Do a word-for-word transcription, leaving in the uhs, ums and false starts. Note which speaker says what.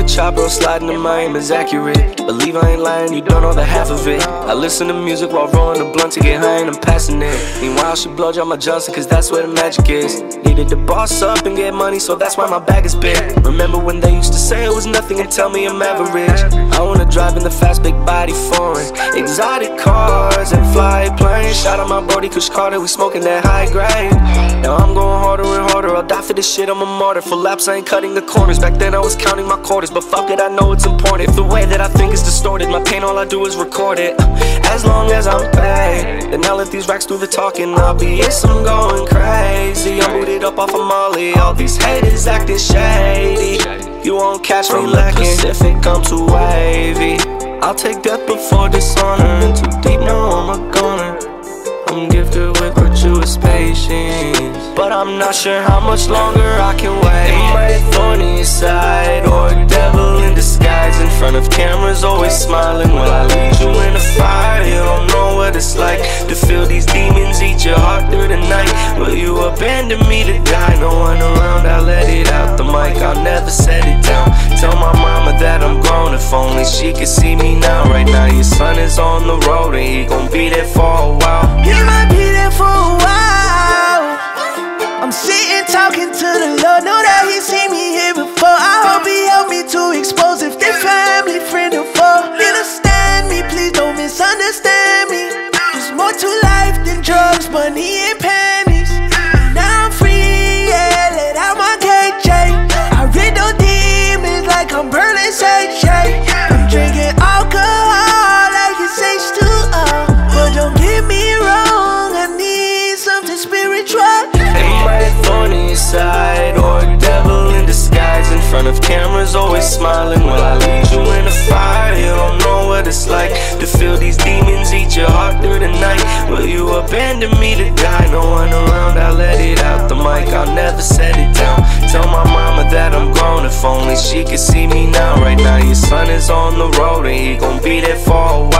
Speaker 1: chopper, I'm sliding and my aim is accurate. Believe I ain't lying, you don't know the half of it. I listen to music while rolling a blunt to get high and I'm passing it. Meanwhile she blow dry my Johnson cause that's where the magic is. Needed to boss up and get money, so that's why my bag is big. Remember when they used to say it was nothing and tell me I'm average. I wanna drive in the fast, big body foreign, exotic cars and fly planes. Shout out my brody Kush Carter, we smoking that high grade. Now I'm going harder and harder, I'll die for this shit, I'm a martyr. For laps I ain't cutting the corners, back then I was counting my quarters. But fuck it, I know it's important. If the way that I think is distorted, my pain all I do is record it. As long as I'm paid, then I'll let these racks do the talking. I'll be yes, I'm going crazy. I'm booted up off of Molly, all these haters acting shady. You won't catch me lacking. Pacific, I'm too wavy. I'll take death before dishonor. In too deep, no, I'm a goner. I'm gifted with virtuous patience, but I'm not sure how much longer I can wait. Am I a thorny side or a devil in disguise? In front of cameras always smiling. Will I lead you in a fire? You don't know what it's like to feel these demons eat your heart through the night. Will you abandon me to die? No one around, I let it out the mic, I'll never set it down. Tell my mama that I'm grown, if only she could see me now. Right now your son is on the road and he gon' be there for a while.
Speaker 2: He might be there for a while. I'm sitting talking to the Lord, know that he seen me here before. I hope he help me to expose if they family, friend or foe. Understand me, please don't misunderstand me. There's more to life than drugs, money and pennies. Now I'm free, yeah, let out my K J. I rid those demons like I'm burning sage. I'm drinking alcohol like it's H two O, but don't get me wrong, I need something spiritual.
Speaker 1: Am I a thorny side or a devil in disguise? In front of cameras always smiling. Will I lead you in a fire? You don't know what it's like to feel these demons eat your heart through the night. Will you abandon me to die? No one around, I let it out the mic, I'll never set it down. Tell my mama that I'm grown, if only she could see me now. Right now your son is on the road and he gon' be there for a while.